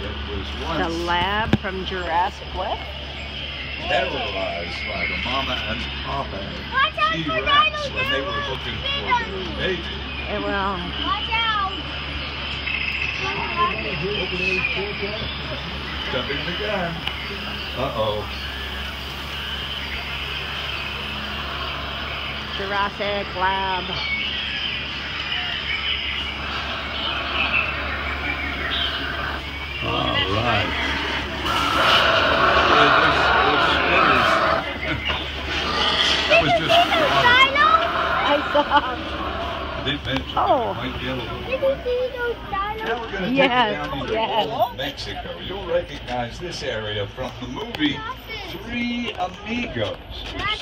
It was The once lab from Jurassic Park. terrorized by the mama and papa T-Rex when they were looking for their baby. It will. Watch out! Jumping the gun. Uh-oh. Jurassic Lab. All right. That was just I saw. I didn't mention Oh. it might be a little Did you see those dinos? Now we're going to Yes, take you down into yes. old Mexico. You'll recognize this area from the movie Three Amigos.